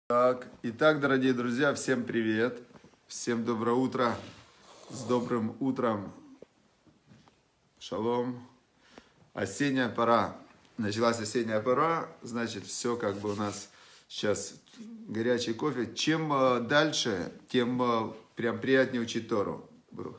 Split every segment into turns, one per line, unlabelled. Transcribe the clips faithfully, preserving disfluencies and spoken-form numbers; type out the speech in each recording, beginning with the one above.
Так, итак, дорогие друзья, всем привет, всем доброе утро, с добрым утром, шалом, осенняя пора, началась осенняя пора, значит, все как бы у нас сейчас горячий кофе, чем дальше, тем прям приятнее учить Тору.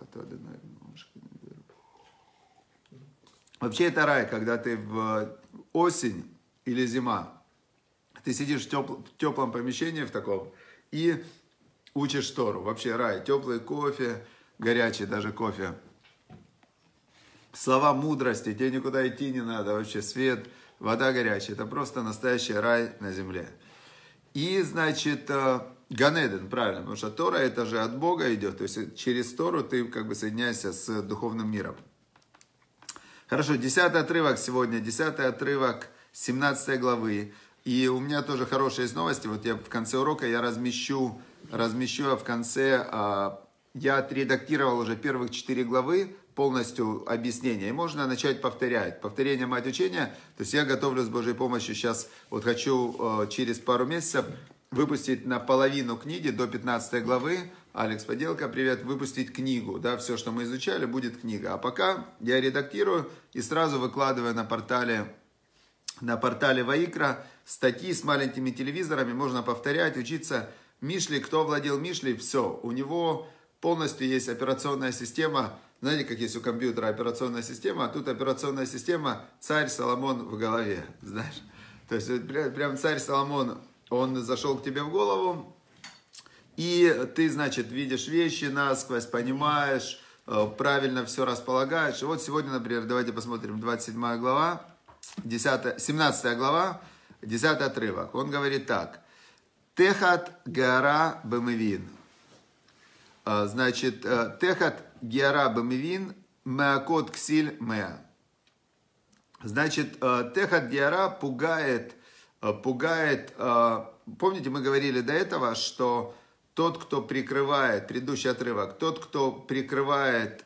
Вообще это рай, когда ты в осень или зима, ты сидишь в, тепл- в теплом помещении в таком и учишь Тору. Вообще рай. Теплый кофе, горячий даже кофе. Слова мудрости. Тебе никуда идти не надо. Вообще свет, вода горячая. Это просто настоящий рай на земле. И, значит, Ганеден, правильно. Потому что Тора это же от Бога идет. То есть через Тору ты как бы соединяешься с духовным миром. Хорошо, десятый отрывок сегодня. Десятый отрывок семнадцатой главы. И у меня тоже хорошие есть новости. Вот я в конце урока я размещу, размещу в конце, а, я отредактировал уже первых четыре главы, полностью объяснение. И можно начать повторять. Повторение мать учения. То есть я готовлю с Божьей помощью сейчас, вот хочу а, через пару месяцев выпустить наполовину книги до пятнадцатой главы. Алекс Поделка, привет, выпустить книгу. Да, все, что мы изучали, будет книга. А пока я редактирую и сразу выкладываю на портале, на портале Ваикра статьи с маленькими телевизорами, можно повторять, учиться. Мишли, кто владел Мишли, все, у него полностью есть операционная система. Знаете, как есть у компьютера операционная система, а тут операционная система царь Соломон в голове, знаешь. То есть прям царь Соломон, он зашел к тебе в голову, и ты, значит, видишь вещи насквозь, понимаешь, правильно все располагаешь. И вот сегодня, например, давайте посмотрим, двадцать седьмая глава, десятая, семнадцатая глава, десятый отрывок. Он говорит так. Техат геара бемевин. Значит, техат геара бемевин меакот ксиль меа. Значит, техат геара пугает, пугает, помните, мы говорили до этого, что тот, кто прикрывает, предыдущий отрывок, тот, кто прикрывает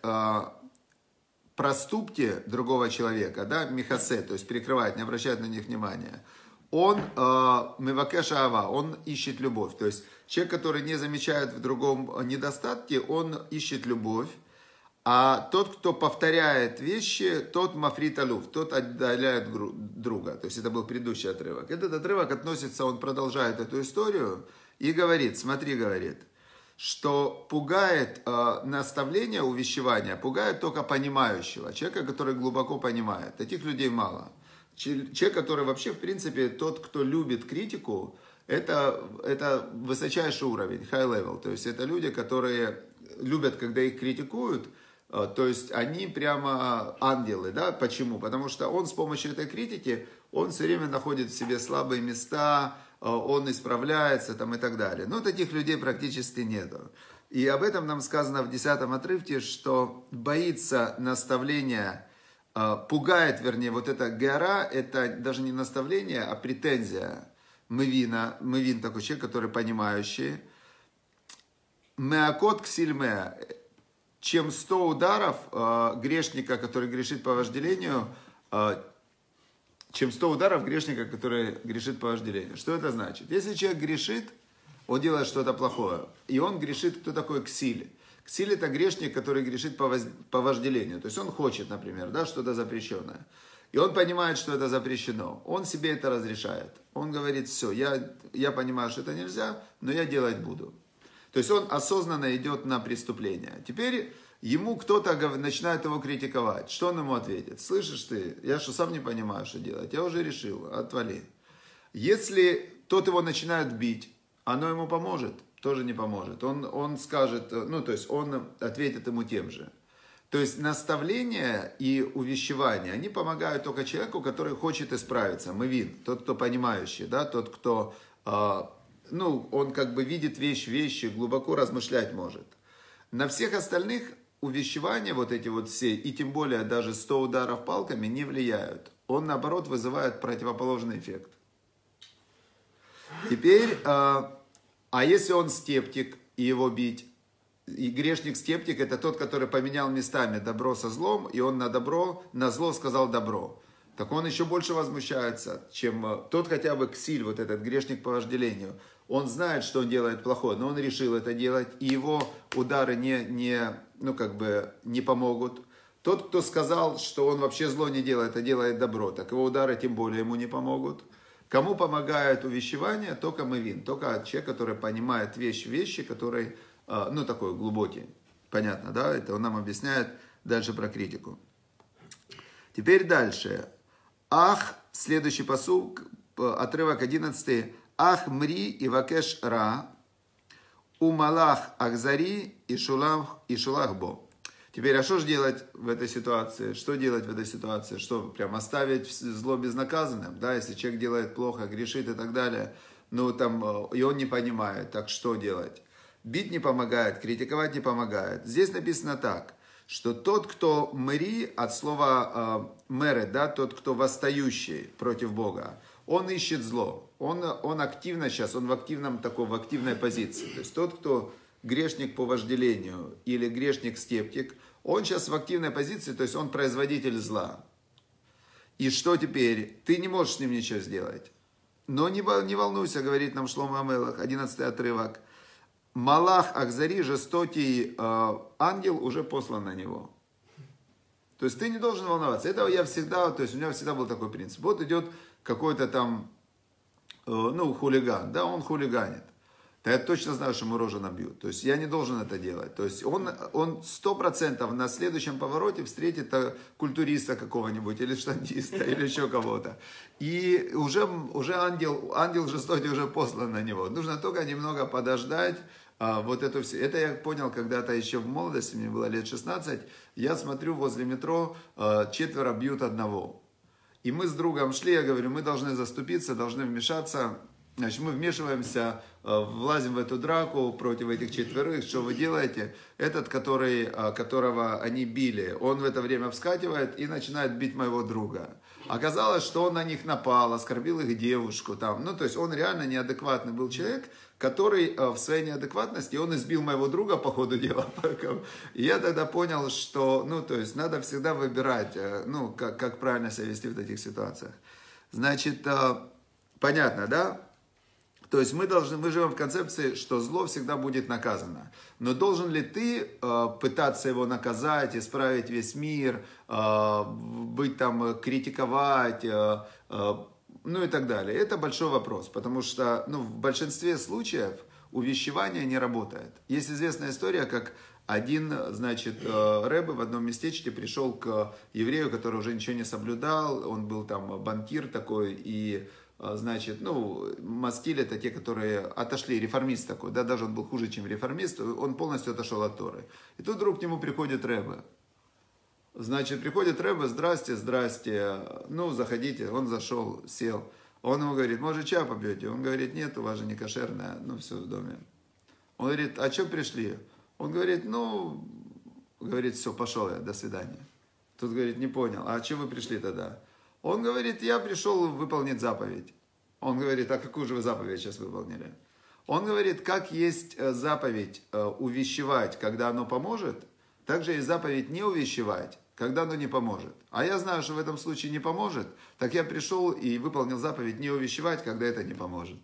проступки другого человека, да, михасе, то есть прикрывает, не обращает на них внимания, он мивакеша ава, он ищет любовь. То есть человек, который не замечает в другом недостатке, он ищет любовь. А тот, кто повторяет вещи, тот мафрит алюф, тот отдаляет друга. То есть это был предыдущий отрывок. Этот отрывок относится, он продолжает эту историю и говорит, смотри, говорит, что пугает э, наставление, увещевание, пугает только понимающего, человека, который глубоко понимает. Таких людей мало. Человек, который вообще, в принципе, тот, кто любит критику, это, это высочайший уровень, high level. То есть это люди, которые любят, когда их критикуют, э, то есть они прямо ангелы. Да? Почему? Потому что он с помощью этой критики, он все время находит в себе слабые места, он исправляется там, и так далее. Но таких людей практически нету. И об этом нам сказано в десятом отрывке, что боится наставления, пугает, вернее, вот это геара, это даже не наставление, а претензия. Мывина, мывин такой человек, который понимающий. Меакот ксильмеа. Чем сто ударов грешника, который грешит по вожделению, чем сто ударов грешника, который грешит по вожделению. Что это значит? Если человек грешит, он делает что-то плохое, и он грешит, кто такой ксиль? Ксиль это грешник, который грешит по, воз... по вожделению. То есть он хочет, например, да, что-то запрещенное. И он понимает, что это запрещено. Он себе это разрешает. Он говорит, все, я, я понимаю, что это нельзя, но я делать буду. То есть он осознанно идет на преступление. Теперь ему кто-то начинает его критиковать. Что он ему ответит? Слышишь ты, я что, сам не понимаю, что делать. Я уже решил, отвали. Если тот его начинает бить, оно ему поможет? Тоже не поможет. Он, он скажет, ну то есть он ответит ему тем же. То есть наставление и увещевание, они помогают только человеку, который хочет исправиться. Мывин, тот, кто понимающий, да, тот, кто, э, ну, он как бы видит вещь, вещи, глубоко размышлять может. На всех остальных увещевания вот эти вот все, и тем более даже сто ударов палками не влияют. Он, наоборот, вызывает противоположный эффект. Теперь, а, а если он скептик и его бить? И грешник-скептик это тот, который поменял местами добро со злом, и он на добро, на зло сказал добро. Так он еще больше возмущается, чем тот хотя бы ксиль, вот этот грешник по вожделению. Он знает, что он делает плохое, но он решил это делать, и его удары не, не, ну, как бы не помогут. Тот, кто сказал, что он вообще зло не делает, а делает добро, так его удары тем более ему не помогут. Кому помогает увещевание? Только мывин, только человек, который понимает вещи, вещи, которые, ну, такой глубокий. Понятно, да? Это он нам объясняет дальше про критику. Теперь дальше. Ах, следующий пасук, отрывок одиннадцатый. Ах мри и вакеш ра, умалах ахзари и шулах, и шулах бо. Теперь, а что же делать в этой ситуации? Что делать в этой ситуации? Что, прям оставить зло безнаказанным? Да, если человек делает плохо, грешит и так далее, ну, там, и он не понимает, так что делать? Бить не помогает, критиковать не помогает. Здесь написано так, что тот, кто мэри, от слова э, мэры, да, тот, кто восстающий против Бога, он ищет зло. Он, он активно сейчас, он в активном таком, в активной позиции. То есть тот, кто грешник по вожделению или грешник-скептик, он сейчас в активной позиции, то есть он производитель зла. И что теперь? Ты не можешь с ним ничего сделать. Но не, не волнуйся, говорит нам Шломо ха-Мелех, одиннадцатый отрывок. Малах Ахзари, жестокий э, ангел, уже послан на него. То есть ты не должен волноваться. Это я всегда, то есть у меня всегда был такой принцип. Вот идет какой-то там, э, ну, хулиган, да, он хулиганит. Да я точно знаю, что ему рожу набьют. То есть я не должен это делать. То есть он, он сто процентов на следующем повороте встретит культуриста какого-нибудь, или штангиста, или еще кого-то. И уже, уже ангел, ангел жестокий уже послан на него. Нужно только немного подождать. Вот эту все. Это я понял когда-то еще в молодости, мне было лет шестнадцать. Я смотрю, возле метро четверо бьют одного. И мы с другом шли, я говорю, мы должны заступиться, должны вмешаться. Значит, мы вмешиваемся, влазим в эту драку против этих четверых. Что вы делаете? Этот, который, которого они били, он в это время вскакивает и начинает бить моего друга. Оказалось, что он на них напал, оскорбил их девушку. Там. Ну, то есть он реально неадекватный был человек, который в своей неадекватности, он избил моего друга по ходу дела. И я тогда понял, что, ну, то есть надо всегда выбирать, ну, как, как правильно себя вести в таких ситуациях. Значит, понятно, да? То есть мы, должны, мы живем в концепции, что зло всегда будет наказано. Но должен ли ты э, пытаться его наказать, исправить весь мир, э, быть там, критиковать, э, э, ну и так далее? Это большой вопрос, потому что ну, в большинстве случаев увещевание не работает. Есть известная история, как один, значит, э, рэбе в одном местечке пришел к еврею, который уже ничего не соблюдал, он был там банкир такой, и значит, ну, маскиль это те, которые отошли, реформист такой, да, даже он был хуже, чем реформист, он полностью отошел от Торы. И тут вдруг к нему приходит рэбе. Значит, приходит рэбе, здрасте, здрасте, ну, заходите, он зашел, сел. Он ему говорит, может, чай попьете? Он говорит, нет, у вас же не кошерное, ну, все в доме. Он говорит, а что пришли? Он говорит, ну, говорит, все, пошел я, до свидания. Тут говорит, не понял, а что вы пришли тогда? Он говорит, я пришел выполнить заповедь. Он говорит, а какую же вы заповедь сейчас выполнили? Он говорит, как есть заповедь увещевать, когда оно поможет, так же есть заповедь не увещевать, когда оно не поможет. А я знаю, что в этом случае не поможет, так я пришел и выполнил заповедь не увещевать, когда это не поможет.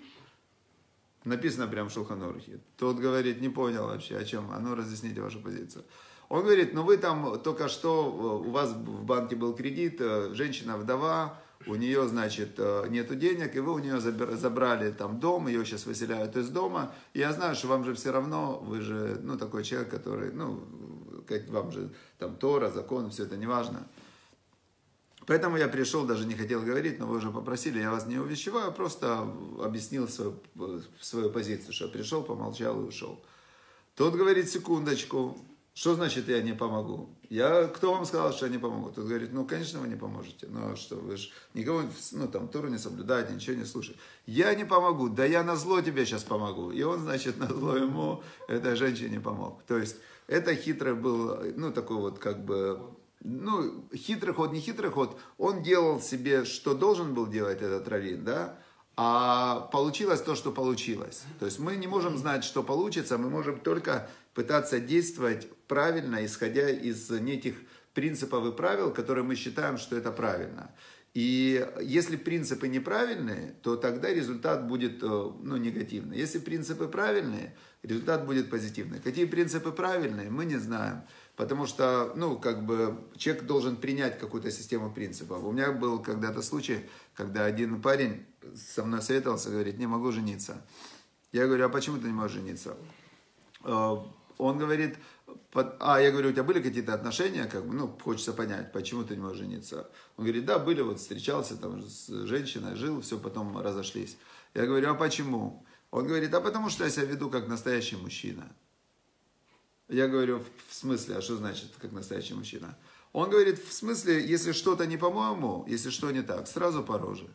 Написано прямо в Шулхан Арухе. Тот говорит, не понял вообще, о чем. А ну, разъясните вашу позицию. Он говорит, ну вы там только что, у вас в банке был кредит, женщина-вдова, у нее, значит, нету денег, и вы у нее забрали там дом, ее сейчас выселяют из дома, и я знаю, что вам же все равно, вы же, ну, такой человек, который, ну, как вам же там Тора, закон, все это не важно. Поэтому я пришел, даже не хотел говорить, но вы уже попросили, я вас не увещеваю, просто объяснил свою, свою позицию, что пришел, помолчал и ушел. Тот говорит, секундочку. Что значит я не помогу? Я, кто вам сказал, что я не помогу? Тот говорит, ну, конечно, вы не поможете. Ну, что вы же никого, ну, там, Тору не соблюдаете, ничего не слушаете. Я не помогу, да я на зло тебе сейчас помогу. И он, значит, на зло ему этой женщине помог. То есть, это хитрый был, ну, такой вот, как бы, ну, хитрый ход, не хитрый ход. Он делал себе, что должен был делать этот раввин, да? А получилось то, что получилось. То есть мы не можем знать, что получится, мы можем только пытаться действовать правильно, исходя из неких принципов и правил, которые мы считаем, что это правильно. И если принципы неправильные, то тогда результат будет ну, негативный. Если принципы правильные, результат будет позитивный. Какие принципы правильные, мы не знаем. Потому что, ну, как бы, человек должен принять какую-то систему принципов. У меня был когда-то случай, когда один парень со мной советовался, говорит, не могу жениться. Я говорю, а почему ты не можешь жениться? Он говорит, а я говорю, у тебя были какие-то отношения, как бы, ну, хочется понять, почему ты не можешь жениться. Он говорит, да, были, вот встречался там с женщиной, жил, все, потом разошлись. Я говорю, а почему? Он говорит, а потому что я себя веду как настоящий мужчина. Я говорю, в смысле, а что значит, как настоящий мужчина? Он говорит, в смысле, если что-то не по-моему, если что не так, сразу по роже.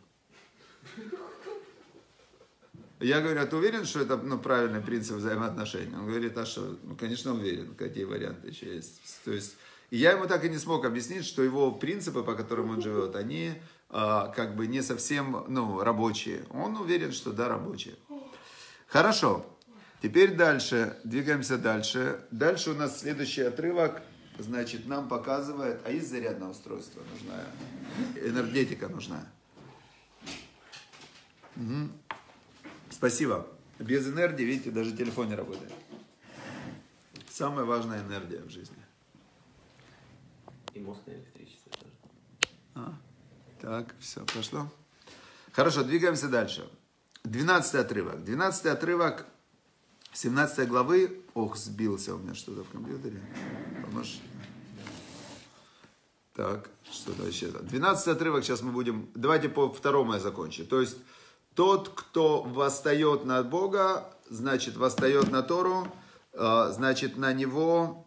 Я говорю, а ты уверен, что это ну, правильный принцип взаимоотношений? Он говорит, а что? Ну, конечно, уверен, какие варианты еще есть. То есть, и я ему так и не смог объяснить, что его принципы, по которым он живет, они а, как бы не совсем ну, рабочие. Он уверен, что да, рабочие. Хорошо. Теперь дальше, двигаемся дальше. Дальше у нас следующий отрывок, значит, нам показывает, а есть зарядное устройство нужна, энергетика нужна. Угу. Спасибо. Без энергии, видите, даже телефон не работает. Самая важная энергия в жизни.
И мозг на электричество тоже.
А, так, все, пошло. Хорошо, двигаемся дальше. Двенадцатый отрывок. Двенадцатый отрывок семнадцатой главы. Ох, сбился у меня что-то в компьютере. Поможешь? Так, что-то еще. Двенадцатый отрывок сейчас мы будем... Давайте по второму я закончу. То есть, тот, кто восстает над Бога, значит, восстает на Тору, значит, на него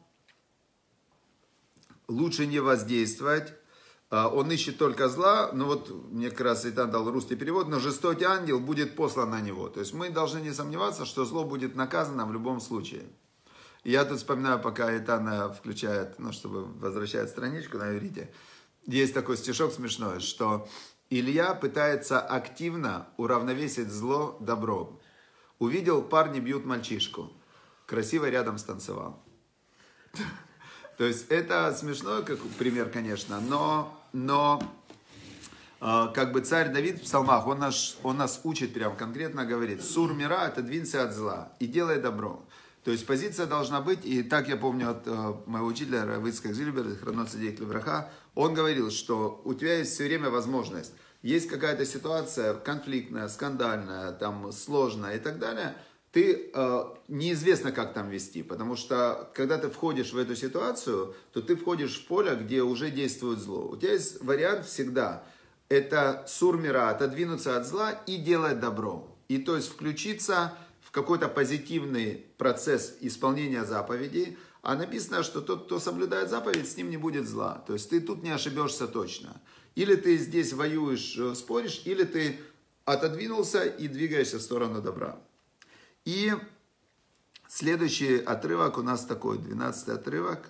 лучше не воздействовать. Он ищет только зла, но вот мне как раз Итан дал русский перевод, но жестокий ангел будет послан на него. То есть мы должны не сомневаться, что зло будет наказано в любом случае. И я тут вспоминаю, пока Итан включает, ну, чтобы возвращать страничку на иврите, есть такой стишок смешной, что Илья пытается активно уравновесить зло добром. Увидел, парни бьют мальчишку, красиво рядом станцевал. То есть это смешной как пример, конечно, но, но э, как бы царь Давид в псалмах, он, наш, он нас учит прям конкретно, говорит, сур мира, отодвинься от зла и делай добро. То есть позиция должна быть, и так я помню от э, моего учителя Рав Ицхак Зильбер, хранот цадик левраха, он говорил, что у тебя есть все время возможность, есть какая-то ситуация конфликтная, скандальная, там, сложная и так далее, ты э, неизвестно, как там вести, потому что, когда ты входишь в эту ситуацию, то ты входишь в поле, где уже действует зло. У тебя есть вариант всегда, это сур мира, отодвинуться от зла и делать добро. И то есть включиться в какой-то позитивный процесс исполнения заповедей, а написано, что тот, кто соблюдает заповедь, с ним не будет зла. То есть ты тут не ошибешься точно. Или ты здесь воюешь, споришь, или ты отодвинулся и двигаешься в сторону добра. И следующий отрывок у нас такой, двенадцатый отрывок.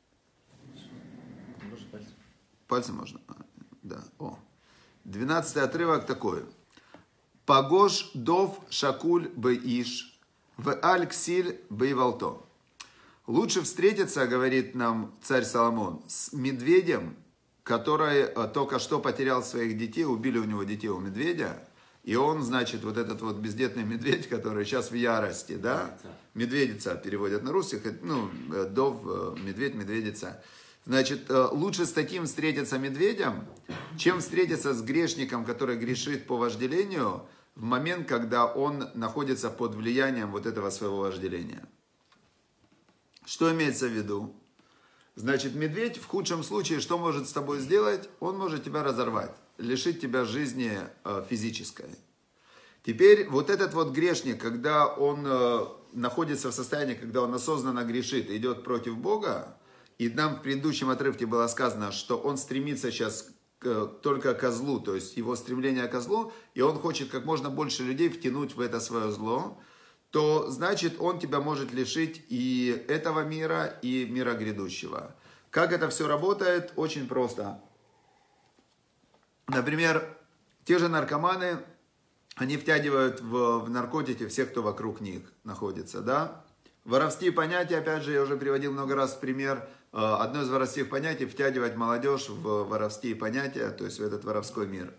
Можно пальцем?
Пальцем можно? А, да, о. Двенадцатый отрывок такой. Пагош дов шакуль беиш, в аль-ксиль бейвалто. Лучше встретиться, говорит нам царь Соломон, с медведем, который только что потерял своих детей, убили у него детей у медведя. И он, значит, вот этот вот бездетный медведь, который сейчас в ярости, да? Медведица переводят на русский, ну, дов, медведь, медведица. Значит, лучше с таким встретиться медведем, чем встретиться с грешником, который грешит по вожделению, в момент, когда он находится под влиянием вот этого своего вожделения. Что имеется в виду? Значит, медведь в худшем случае что может с тобой сделать? Он может тебя разорвать, лишить тебя жизни э, физической. Теперь вот этот вот грешник, когда он э, находится в состоянии, когда он осознанно грешит, идет против Бога, и нам в предыдущем отрывке было сказано, что он стремится сейчас к, только к злу, то есть его стремление к злу, и он хочет как можно больше людей втянуть в это свое зло, то значит он тебя может лишить и этого мира, и мира грядущего. Как это все работает? Очень просто. Например, те же наркоманы, они втягивают в, в наркотики всех, кто вокруг них находится, да? Воровские понятия, опять же, я уже приводил много раз в пример. Одно из воровских понятий – втягивать молодежь в воровские понятия, то есть в этот воровской мир.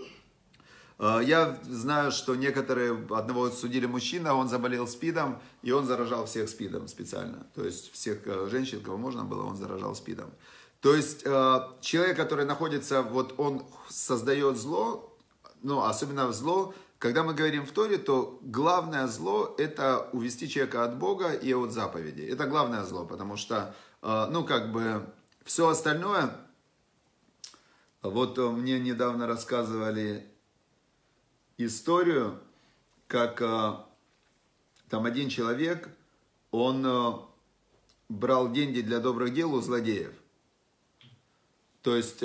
Я знаю, что некоторые, одного судили мужчина, он заболел СПИДом, и он заражал всех СПИДом специально. То есть всех женщин, кого можно было, он заражал СПИДом. То есть человек, который находится, вот он создает зло, ну, особенно зло, когда мы говорим в Торе, то главное зло – это увести человека от Бога и от заповедей. Это главное зло, потому что, ну, как бы, все остальное, вот мне недавно рассказывали историю, как там один человек, он брал деньги для добрых дел у злодеев. То есть...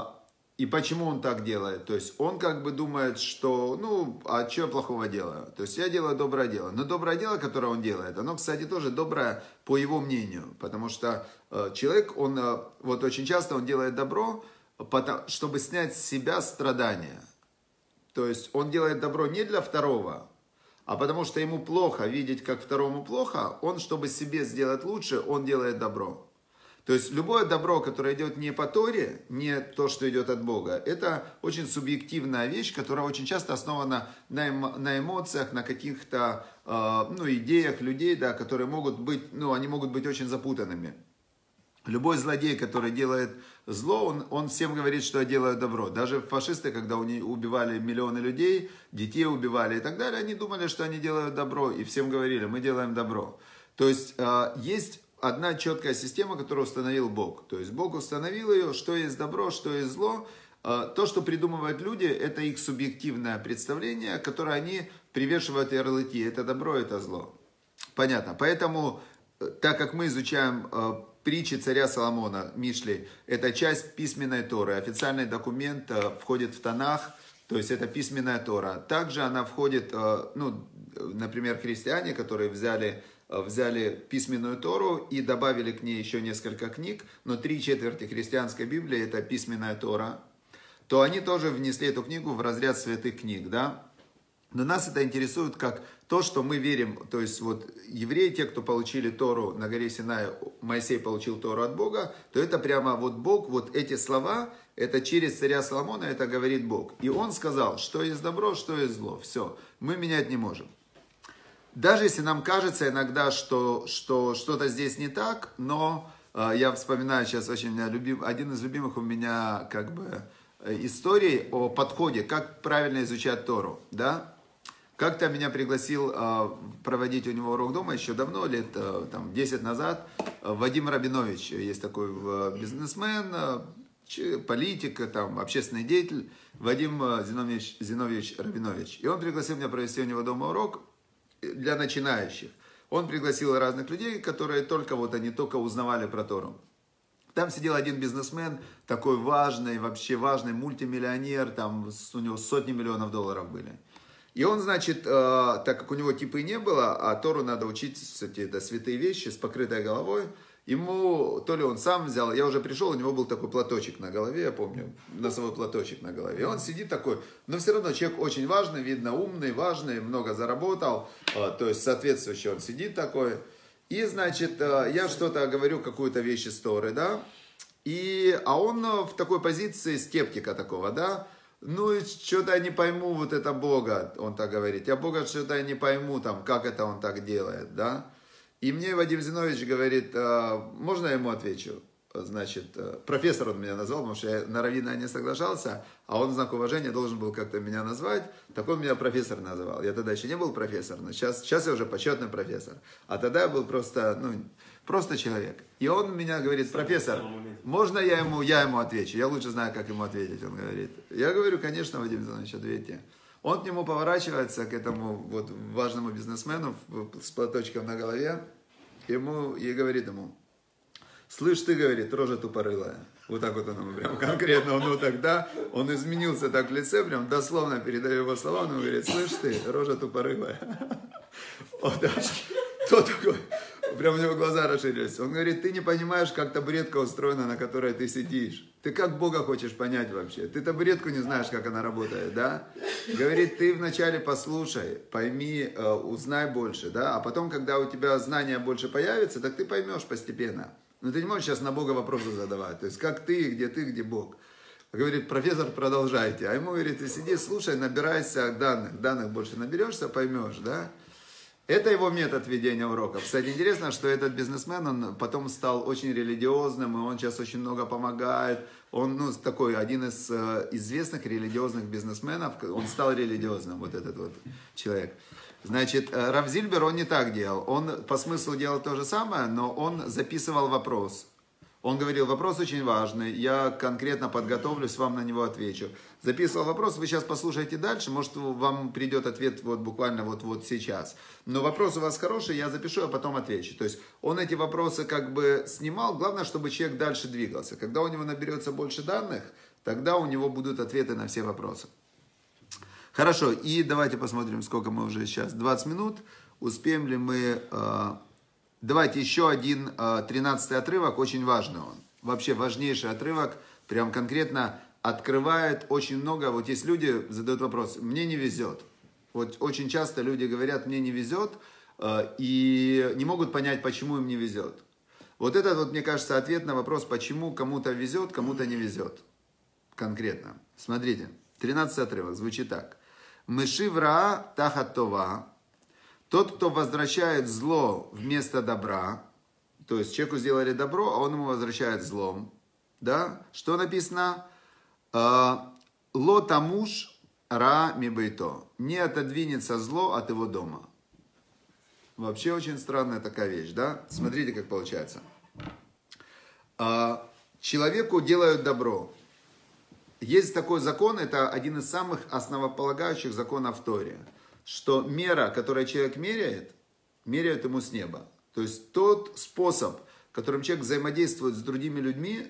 И почему он так делает? То есть он как бы думает, что, ну, а что я плохого делаю? То есть я делаю доброе дело. Но доброе дело, которое он делает, оно, кстати, тоже доброе по его мнению. Потому что э, человек, он, э, вот очень часто он делает добро, потому, чтобы снять с себя страдания. То есть он делает добро не для второго, а потому что ему плохо видеть, как второму плохо, он, чтобы себе сделать лучше, он делает добро. То есть любое добро, которое идет не по Торе, не то, что идет от Бога, это очень субъективная вещь, которая очень часто основана на, эмо, на эмоциях, на каких-то э, ну, идеях людей, да, которые могут быть, ну, они могут быть очень запутанными. Любой злодей, который делает зло, он, он всем говорит, что я делаю добро. Даже фашисты, когда убивали миллионы людей, детей убивали и так далее, они думали, что они делают добро, и всем говорили, мы делаем добро. То есть э, есть... одна четкая система, которую установил Бог. То есть Бог установил ее, что есть добро, что есть зло. То, что придумывают люди, это их субъективное представление, которое они привешивают ярлыки. Это добро, это зло. Понятно. Поэтому, так как мы изучаем притчи царя Соломона, Мишли, это часть письменной Торы. Официальный документ входит в Танах, то есть это письменная Тора. Также она входит, ну, например, христиане, которые взяли... взяли письменную Тору и добавили к ней еще несколько книг, но три четверти христианской Библии это письменная Тора, то они тоже внесли эту книгу в разряд святых книг, да? Но нас это интересует как то, что мы верим, то есть вот евреи, те, кто получили Тору на горе Синай, Моисей получил Тору от Бога, то это прямо вот Бог, вот эти слова, это через царя Соломона, это говорит Бог. И он сказал, что есть добро, что есть зло, все, мы менять не можем. Даже если нам кажется иногда, что, что что-то здесь не так, но э, я вспоминаю сейчас очень меня любим, один из любимых у меня как бы историй о подходе, как правильно изучать Тору, да? Как-то меня пригласил э, проводить у него урок дома еще давно, лет э, там, десять назад, э, Вадим Рабинович, есть такой э, бизнесмен, э, политик, там, общественный деятель, Вадим Зиновьевич, Зиновьевич Рабинович. И он пригласил меня провести у него дома урок для начинающих. Он пригласил разных людей, которые только вот они только узнавали про Тору. Там сидел один бизнесмен, такой важный, вообще важный мультимиллионер, там у него сотни миллионов долларов были. И он, значит, э, так как у него типа и не было, а Тору надо учить, кстати, это святые вещи с покрытой головой, ему, то ли он сам взял, я уже пришел, у него был такой платочек на голове, я помню, носовой платочек на голове. И он сидит такой, но все равно человек очень важный, видно, умный, важный, много заработал, э, то есть соответствующий он сидит такой. И, значит, э, я что-то говорю, какую-то вещь из Торы, да, и, а он в такой позиции скептика такого, да, ну, что-то я не пойму вот это Бога, он так говорит. Я Бога что-то я не пойму, там, как это он так делает, да. И мне Вадим Зиновьевич говорит, можно я ему отвечу? Значит, профессор он меня назвал, потому что я на раввина не соглашался, а он в знак уважения должен был как-то меня назвать. Так он меня профессор называл. Я тогда еще не был профессор, но сейчас, сейчас я уже почетный профессор. А тогда я был просто, ну, просто человек. И он меня говорит, профессор, можно я ему, я ему отвечу? Я лучше знаю, как ему ответить, он говорит. Я говорю, конечно, Вадим Зиновьевич, ответьте. Он к нему поворачивается, к этому вот важному бизнесмену с платочком на голове, ему, и говорит ему, слышь, ты, говорит, рожа тупорылая. Вот так вот он ему прям конкретно, он вот так, да, он изменился так в лице, прям дословно передаю его слова, он говорит, слышь ты, рожа тупорылая. Вот так. Кто такой? Прям у него глаза расширились. Он говорит, ты не понимаешь, как табуретка устроена, на которой ты сидишь. Ты как Бога хочешь понять вообще? Ты табуретку не знаешь, как она работает, да? Говорит, ты вначале послушай, пойми, узнай больше, да? А потом, когда у тебя знания больше появится, так ты поймешь постепенно. Но ты не можешь сейчас на Бога вопросы задавать. То есть, как ты, где ты, где Бог. Говорит, профессор, продолжайте. А ему говорит, ты сиди, слушай, набирайся данных. Данных больше наберешься, поймешь, да? Это его метод ведения уроков. Кстати, интересно, что этот бизнесмен, он потом стал очень религиозным, и он сейчас очень много помогает. Он, ну, такой, один из э, известных религиозных бизнесменов, он стал религиозным, вот этот вот человек. Значит, Рав Зильбер, он не так делал. Он по смыслу делал то же самое, но он записывал вопрос. Он говорил, вопрос очень важный, я конкретно подготовлюсь, вам на него отвечу. Записывал вопрос, вы сейчас послушайте дальше, может вам придет ответ вот буквально вот, вот сейчас. Но вопрос у вас хороший, я запишу, а потом отвечу. То есть он эти вопросы как бы снимал, главное, чтобы человек дальше двигался. Когда у него наберется больше данных, тогда у него будут ответы на все вопросы. Хорошо, и давайте посмотрим, сколько мы уже сейчас, двадцать минут, успеем ли мы... Давайте еще один, тринадцатый отрывок, очень важный он. Вообще важнейший отрывок, прям конкретно открывает очень много. Вот есть люди, задают вопрос, мне не везет. Вот очень часто люди говорят, мне не везет, и не могут понять, почему им не везет. Вот это, вот, мне кажется, ответ на вопрос, почему кому-то везет, кому-то не везет. Конкретно. Смотрите, тринадцатый отрывок звучит так. Мышив раа тахат това. Тот, кто возвращает зло вместо добра, то есть человеку сделали добро, а он ему возвращает злом, да, что написано? Ло тамуш ра мибейто. Не отодвинется зло от его дома. Вообще очень странная такая вещь, да? Смотрите, как получается. Человеку делают добро. Есть такой закон, это один из самых основополагающих законов в Торе. Что мера, которую человек меряет, меряют ему с неба. То есть тот способ, которым человек взаимодействует с другими людьми,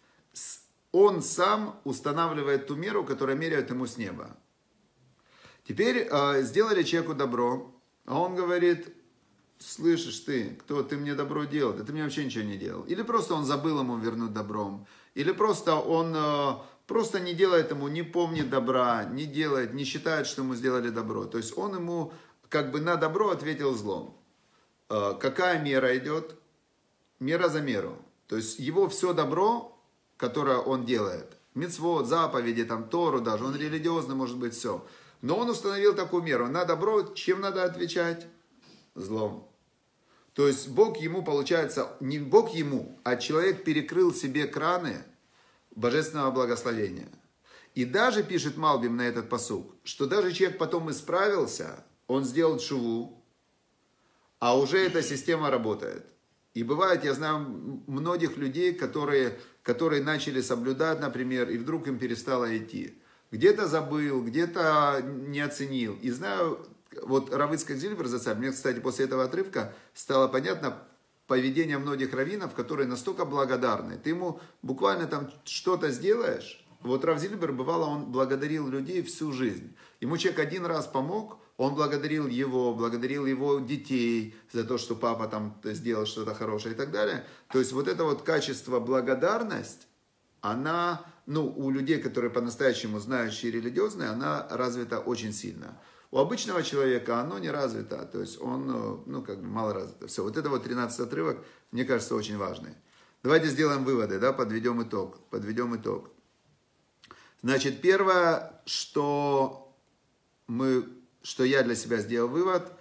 он сам устанавливает ту меру, которая меряет ему с неба. Теперь э, сделали человеку добро, а он говорит, слышишь ты, кто ты мне добро делал? Да ты мне вообще ничего не делал. Или просто он забыл ему вернуть добром. Или просто он... Э, Просто не делает ему, не помнит добра, не делает, не считает, что ему сделали добро. То есть он ему как бы на добро ответил злом. Какая мера идет? Мера за меру. То есть его все добро, которое он делает, мицвот, заповеди, там, Тору даже, он религиозный, может быть, все. Но он установил такую меру. На добро чем надо отвечать? Злом. То есть Бог ему, получается, не Бог ему, а человек перекрыл себе краны божественного благословения. И даже, пишет Малбим на этот пасук, что даже человек потом исправился, он сделал тшуву, а уже эта система работает. И бывает, я знаю многих людей, которые, которые начали соблюдать, например, и вдруг им перестало идти. Где-то забыл, где-то не оценил. И знаю, вот Рав Ицхак Зильбер зацарь, мне, кстати, после этого отрывка стало понятно, поведение многих раввинов, которые настолько благодарны. Ты ему буквально там что-то сделаешь. Вот Рав Зильбер, бывало, он благодарил людей всю жизнь. Ему человек один раз помог, он благодарил его, благодарил его детей за то, что папа там сделал что-то хорошее и так далее. То есть вот это вот качество благодарность, она, ну, у людей, которые по-настоящему знающие и религиозные, она развита очень сильно. У обычного человека оно не развито, то есть он, ну, как бы мало развито. Все, вот это вот тринадцатый отрывок, мне кажется, очень важный. Давайте сделаем выводы, да, подведем итог, подведем итог. Значит, первое, что мы, что я для себя сделал вывод,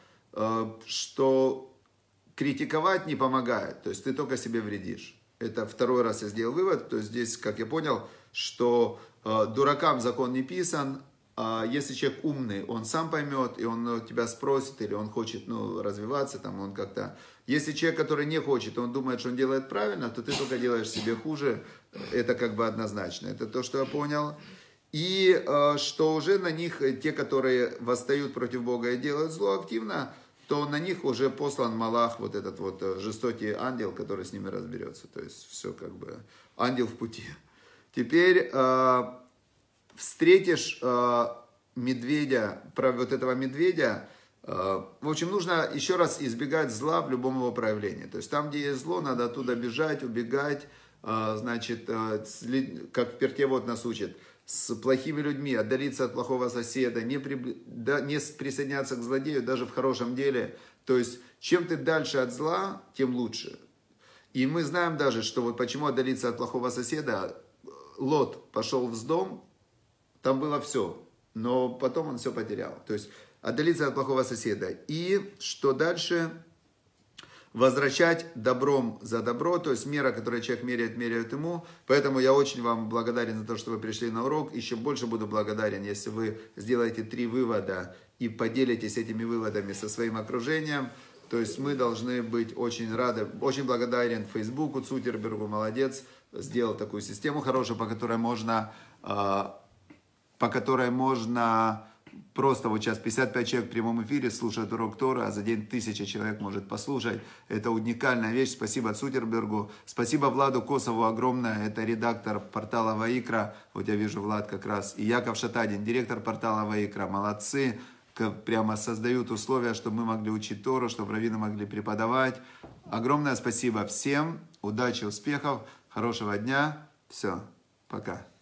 что критиковать не помогает, то есть ты только себе вредишь. Это второй раз я сделал вывод, то есть здесь, как я понял, что дуракам закон не писан. Если человек умный, он сам поймет, и он тебя спросит, или он хочет, ну, развиваться, там, он как-то... Если человек, который не хочет, он думает, что он делает правильно, то ты только делаешь себе хуже, это как бы однозначно. Это то, что я понял. И что уже на них, те, которые восстают против Бога и делают зло активно, то на них уже послан Малах, вот этот вот жестокий ангел, который с ними разберется. То есть все как бы ангел в пути. Теперь... встретишь э, медведя, про вот этого медведя, В общем, нужно еще раз избегать зла в любом его проявлении. То есть там, где есть зло, надо оттуда бежать, убегать. Значит, как в Перке вот нас учат, с плохими людьми, отдалиться от плохого соседа, не, при, да, не присоединяться к злодею даже в хорошем деле. То есть, чем ты дальше от зла, тем лучше. И мы знаем даже, что вот почему отдалиться от плохого соседа. Лот пошел в дом, там было все, но потом он все потерял. То есть, отдалиться от плохого соседа. И что дальше? Возвращать добром за добро, то есть мера, которую человек меряет, меряют ему. Поэтому я очень вам благодарен за то, что вы пришли на урок. Еще больше буду благодарен, если вы сделаете три вывода и поделитесь этими выводами со своим окружением. То есть мы должны быть очень рады, очень благодарен Фейсбуку, Цукербергу, молодец, сделал такую систему хорошую, по которой можно, по которой можно... Просто вот сейчас пятьдесят пять человек в прямом эфире слушают урок Торы, а за день тысяча человек может послушать. Это уникальная вещь. Спасибо Цукербергу. Спасибо Владу Косову огромное. Это редактор портала Ваикра. Вот я вижу Влад как раз. И Яков Шатадин, директор портала Ваикра. Молодцы. Прямо создают условия, чтобы мы могли учить Тору, чтобы раввины могли преподавать. Огромное спасибо всем. Удачи, успехов. Хорошего дня. Все. Пока.